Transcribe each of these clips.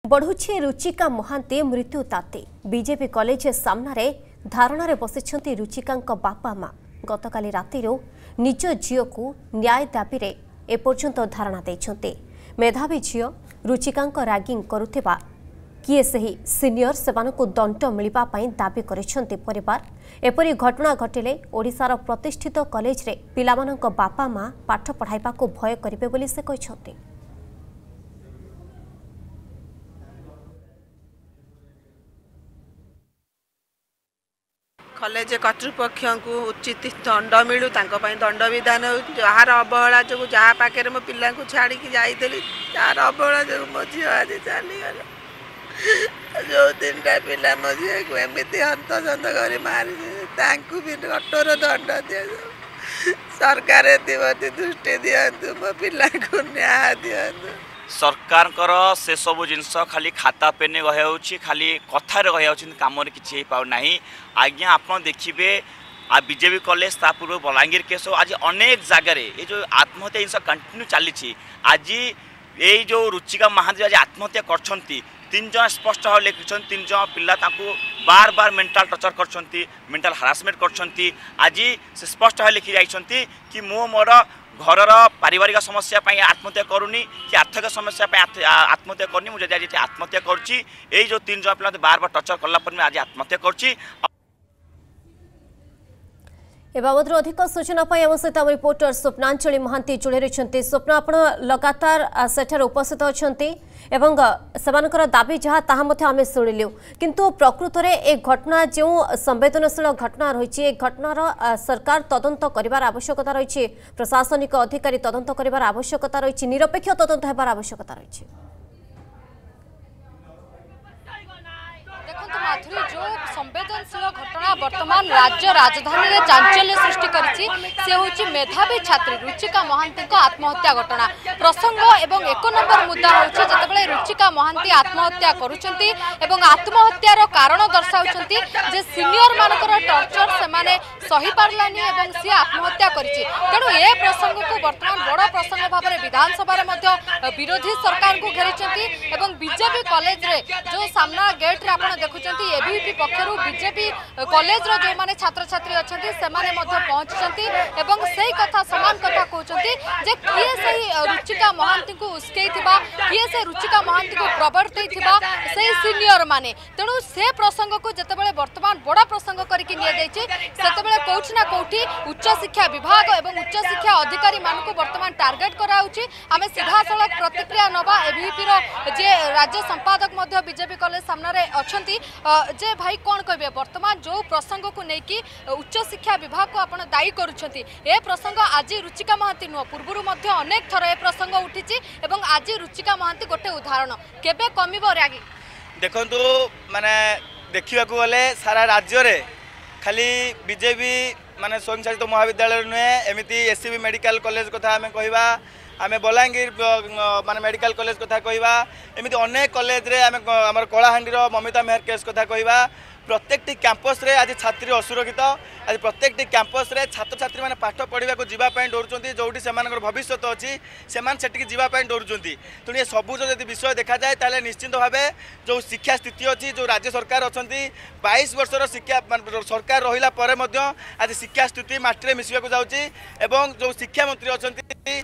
बढ़ुछि रुचिका महांती मृत्यु ताती BJP college सामने धारणा बसिछंती रुचिका बापा माँ गतकाली रातिरो निज झील को न्याय दाबी रे एपर्यंत धारणा देछंती। मेधावी झील रुचिका रैगिंग करुथिबा किए सही सीनियर सेमानकु दंड मिलिबा पई दाबी करिसंती परिवार। एपरी घटना घटिले ओडिशार प्रतिष्ठित कॉलेज रे पिलामानक बापा माँ पाठ पढ़ाइबाकु भय करिवे बोली से कहिसंती। कॉलेज कर्तृपक्ष को उचित दंड मिलू दंड विधान जार अवहेला जो जहाँ पाखे मो पिला छाड़ी जाइली जार अवहेला जो मो झी आज चलीगला जो तीन पिला मो झी को एमती हंतसंत कर मारी भी कठोर दंड दि सरकार दृष्टि दिंतु मो पिला को न्याय दिंतु। सरकार से सब जिनस खाली खाता पेने गई खाली कथार गई कम किसी पाना आज्ञा आप देखिए बीजेपी कॉलेज ता पूर्व बलांगीर केस आज अनेक जगार ये जो आत्महत्या जिन कंटिन्यू चली आज ये जो रुचिका महांती आज आत्महत्या कर तीन जन स्पष्ट भाव लिखिं तीन जन पिला बार बार मेंटल टर्चर कर मेंटल हारासमेंट कर आज से स्पष्ट भाव लिखि जाइछंती कि मो मोर घर पारिवारिक समस्या आत्महत्या करूनी कि आर्थिक समस्या आत्महत्या करनी मुझे आज आत्महत्या करुच्ची यही जो तीन जन पिला बार बार टर्चर कला आज आत्महत्या करुच्ची। ए बाबद अधिक सूचना आम सहित आम रिपोर्टर स्वप्नांजलि महांती जोड़ी रही। स्वप्ना आप लगातार सेठार उपस्थित अच्छा से दाबी जहाँ ताहा आम शुणिलु किंतु प्रकृत में ए घटना जो संवेदनशील घटना रही घटनार सरकार तदंत करार आवश्यकता रही प्रशासनिक अधिकारी तदंत करार आवश्यकता रही निरपेक्ष तदंत होबार आवश्यकता रही। माधुरी जो संवेदनशील घटना वर्तमान राज्य राजधानी में चांचल्य सृष्टि करिछि से होछि मेधावी छात्री रुचिका महांती आत्महत्या घटना प्रसंग एवं एक नंबर मुद्दा होछि जतबेले रुचिका महांती आत्महत्या करूछंती एवं आत्महत्यार कारण दर्शाउछंती जे सीनियर मानकर टर्चर से माने सही पारलानी एवं सी आत्महत्या करिछि। तेणु ए प्रसंग को वर्तमान बड़ प्रसंग भाव में विधानसभा में विरोधी सरकार को घेरिछंती एवं बीजेपी कॉलेज रे जो सामना गेट रे आपण देखुछंती एबीपी पक्षरु बीजेपी कॉलेज रो जो माने छात्र छात्री अछंती से माने मध्य पहुंचछंती एवं सेही कथा समान कथा कहउछंती जे किए सही रुचिका महांती को उस्केइथिबा किए से रुचिका महांती को प्रवर्तैथिबा सेही सीनियर माने। तेणु से प्रसंग को जतबेले वर्तमान बड़ा प्रसंग करिकि निया जायछि सेतबेले कोउछ ना कोउठी उच्च शिक्षा विभाग एवं उच्च शिक्षा अधिकारी मानको वर्तमान टार्गेट कराउछि। आमे सीधा सड़क प्रतिक्रिया नबा एबीपी रो जे राज्य संपादक मध्य बीजेपी कॉलेज सामने रे अछंती जे भाई कौन कहे वर्तमान जो प्रसंग को लेकिन उच्च शिक्षा विभाग को आपण दायी करुछंती ए प्रसंग आज रुचिका महांती नुह पूर्व अनेक थर ए प्रसंग उठी एवं आज रुचिका महांती गोटे उदाहरण केबे कमिबो रागी देखंतु माने देखिबा को गले सारा राज्य रे खाली बीजेपी माने स्वयंशासित महाविद्यालय नुहे एमिति एससीबी मेडिकल कॉलेज कथा आमे कहबा आमे बलांगीर माने मेडिकल कॉलेज कथा कहबा एमिति अनेक कॉलेज रे आमे हमर कलाहांडीर ममिता मेहर केस कथा कहबा प्रत्येकटी कैंपस रे आज छात्री असुरक्षित आज प्रत्येकटी कैंपस रे छात्र छात्री माने पाठ पढ़ा को जीवा पई डरुचंती जोटी सेमानकर भविष्य अछि सेमान सेटिक जीवा पई डरुचंती। तेणु ये सबु जो यदि विषय देखा जाए ताले निश्चित भावे जो शिक्षा स्थिति अछि जो राज्य सरकार अछंती 22 वर्षर शिक्षा सरकार रहिला परे मध्य आज शिक्षा स्थिति माटी रे मिसिबा को जाउची एवं जो शिक्षा मंत्री अछंती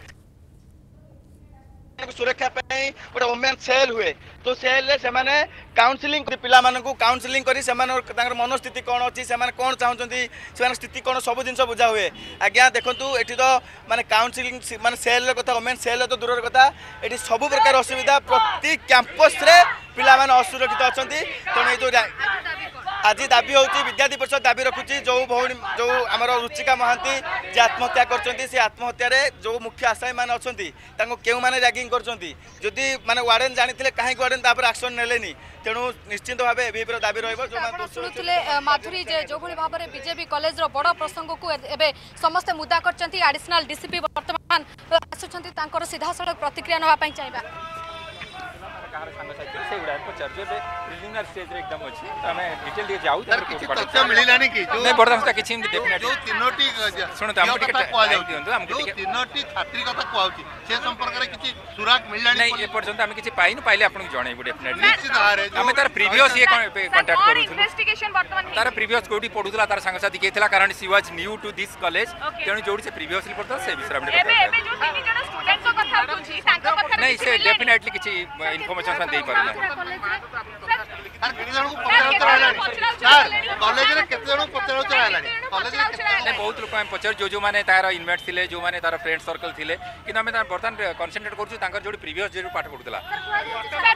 सुरक्षा गोटे वोमेन सेल हुए तो सेल से काउंसिलिंग पिला काउंसिलिंग करी मनोस्थिति कौन अच्छी से कौन चाहते से स्थिति कौन सब जिन बुझा हुए। आज्ञा देखूँ ये तो माने काउंसिलिंग माने सेल कथा वोमेन सेल तो दूर कथा ये सब प्रकार असुविधा प्रति कैंपस रे पिला असुरक्षित अच्छा तेणु जो आज दाबी होची विद्यार्थी परिषद दाबी रखुची जो भौणी जो आमर रुचिका महांती जे आत्महत्या करछंती से आत्महत्या रे जो मुख्य आसामी माने अछंती तांको केउ माने रैगिंग करछंती जदि माने वार्डन जानिथिले काहे वार्डन तापर एक्शन नेलेनी तेणु निश्चित भावे एबीपी दाबी रहइबो जो मान सुनुथिले माधुरी जे जो भली भाबरे बीजेपी कॉलेज रो बड़ प्रसंग को एबे समस्त मुद्दा करछंती एडिशनल डीसीपी वर्तमान आसुछंती तांकर सीधा सड़क प्रतिक्रिया नवा पई चाहबा पचार जो प्रिलिमिनरी स्टेज रे एकदम अछि हमें डिटेल दिए जाऊ सर किछि तथ्य मिलिलानी कि जो नहीं बर्दाश्त किछि डेफिनेटली जो तीनोटी सुनो हम टिके दियंतु हम टिके तीनोटी छात्री कथा कहउची से संपर्क रे किछि सुराग मिलिलानी नहीं ए पर्यंत हम किछि पाइनु पाइले आपन जणैबु डेफिनेटली निश्चित हारे हम तार प्रीवियस ये कांटेक्ट करू इन्वेस्टिगेशन वर्तमान तार प्रीवियस कोडी पढुतला तार संग साथी केथला कारण she was new to this college तेनु जोडी से प्रीवियसली पढता से विषय हमने एबे जो तीन जण स्टूडेंट को कथा होची तांका कथा नहीं से डेफिनेटली किछि इन्फॉर्मेशन सन देई पारना सर किछि जण को पचार सर कॉलेज रे केते जण पचार चलालानी कॉलेज रे केते बहुत लोक हम पचार जो माने तार इनमेट थिले जो माने तार फ्रेंड सर्कल थिले कि हमें बर्तन कंसंट्रेट करछु तांकर जोडी प्रीवियस जे पाठ पढुतला सर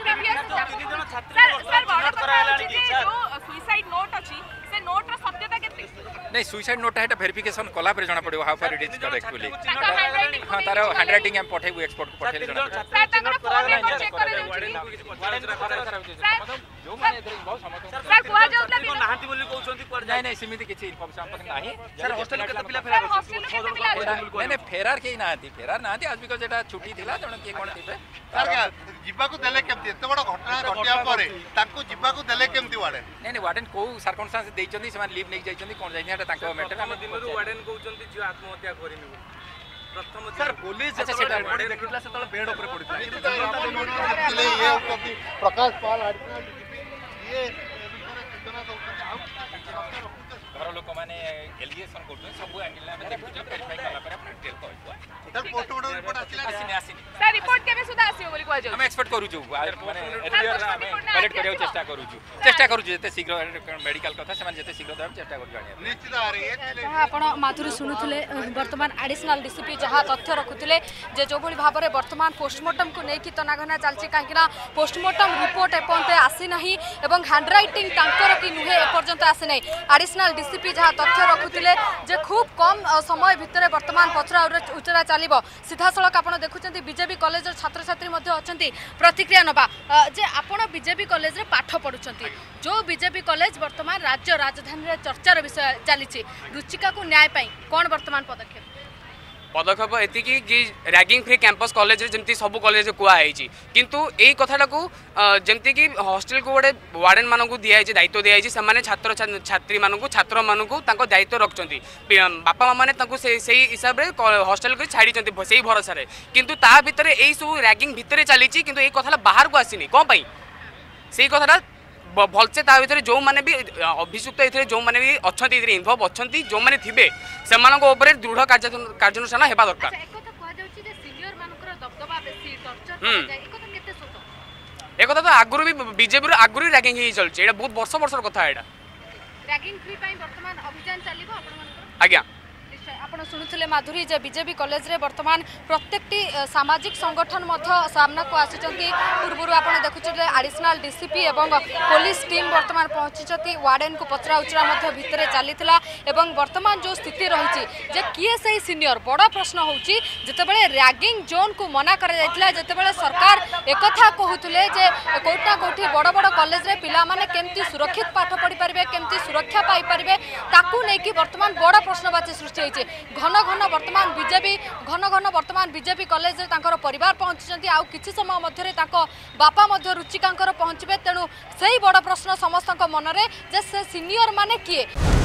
बड़ कथा होची जे जो सुसाइड नोट अछि से नोट रो सत्यता केते नहीं सुसाइड नोट है वेरिफिकेशन कला पर जाना पड़ो how far it is correctly handwriting हां तार हैंडराइटिंग हम पठेबु एक्सपोर्ट को पठेले जाना सर तांकर फोन नंबर चेक करे जो माने इधर बहुत समस्या सर कुआ जाउला दिन नाहंती बोली कहउछंती पर नहीं नहीं सीमित किछि इन्फॉर्मेशन हम पता नहीं सर हॉस्टल के पिला सर हॉस्टल के पिला नहीं नहीं फेरार के नाहंती आज बिकॉज़ एटा छुट्टी थिला जण के कोन थिबे सर क्या जिबा को देले केमती एते बड़ घटना घटिया परे ताको जिबा को देले केमती वाडे नहीं नहीं वार्डन को सर्कमस्टेंस देइचंदी से लीव नै जाइचंदी कोन जाइनी एटा ताको मैटर हम दिनरु वार्डन कहउछंती जे आत्महत्या करिनु प्रथम सर पुलिस सेटा बॉडी देखितला से तले बेड ऊपर पडितला ये प्रकाश पाल ये कितना घर लोक माने एलिगेशन करछन सब एंगल में देखु वेरीफाई करला पर अपन डिटेल कहबो सर पोस्टमार्टम रिपोर्ट आसिला आसिनी सर रिपोर्ट केबे सुदा आसीओ बोली कुआ जाउ हम एक्सपेक्ट करू छु माने एरियर हम कलेक्ट करियो चेष्टा करू छु जते शीघ्र मेडिकल कथा समान जते शीघ्र हम चेष्टा करू जानिया निश्चित आ रही है आपण माधुरी शुणुले वर्तमान एडिशनल डीसीपी जहाँ तथ्य रखुले जे जो भाई भाव में वर्तमान पोस्टमार्टम को लेकिन तनाघना चलती कहीं पोस्टमार्टम रिपोर्ट एपर्यंत आसी ना और हैंडराइटिंग तांकर कि नुहे एपर्यंत आसी ना एडिशनल डीसीपी जहाँ तथ्य रखुले जे खूब कम समय भितर वर्तमान पचरा उचरा चलो सीधा सड़क आप देखुं बीजेपी कॉलेज छात्र छात्री अच्छा प्रतिक्रिया नवा जे आपण बीजेपी कॉलेज पाठ पढ़ुं जो बीजेपी कॉलेज वर्तमान राज्य राजधानी चर्चार विषय चली रुचिका को न्याय पाई कौन वर्तमान पदक्षेप एतिकी कि रैगिंग फ्री कैंपस कॉलेज जमती सब कॉलेज कुआई किंतु यही कथाटा जमती कि हॉस्टल को गोटे वार्डन मानक दिखाई दायित्व दिखाई से छात्र छात्री मानक छात्र मानक दायित्व रखुच्च बापा माँ मैंने से हिसाब से हॉस्टल को छाड़ी से भरोसा किंतु ता भितर यही सब रैगिंग भितर चली किंतु यही कथा बाहर को आसनी कौन पाई से कथाटा भलसे ता भीतर जो माने भी अभियुक्त ए जो माने भी अच्छा इनवल्व अच्छा जो माने थिबे सेमानक ऊपर दृढ़ कार्यानुष्ठान हेबा दरकार एक तो आगुरी भी बीजेपी आगुरी रैगिंग ही चलছে এটা बहुत वर्ष वर्षर कथा এটা रैगिंग फ्री पाई वर्तमान अभियान चलिबो आपण आज्ञा आपण शुणुले माधुरी जे बीजेपी कॉलेज रे वर्तमान प्रत्येकटी सामाजिक संगठन सामना को आसी पूर्व आप देखुचे एडिशनल डीसीपी एवं पुलिस टीम वर्तमान पहुंची वार्डन को पचरा उचरा भितर चली वर्तमान जो स्थिति रही जे किए से सीनियर बड़ प्रश्न होची जितेबाला रैगिंग जोन को मना कर सरकार एक कहते जे कोटा कोठी बड़ बड़ कॉलेज रे पिला माने केमती सुरक्षित पाठ पढ़ी पारे केमती सुरक्षा पाई पारे ताकू नहीं वर्तमान बड़ प्रश्नवाची सृष्टि होती घन घन वर्तमान बीजेपी कॉलेज रे तांकर परिवार पहुंची आउ किछि समय मध्यरे तांको बापा मध्य रुचिकांकर पहुंचबे तेणु सही बड़ प्रश्न समस्त मन रे जे से सीनियर माने किए।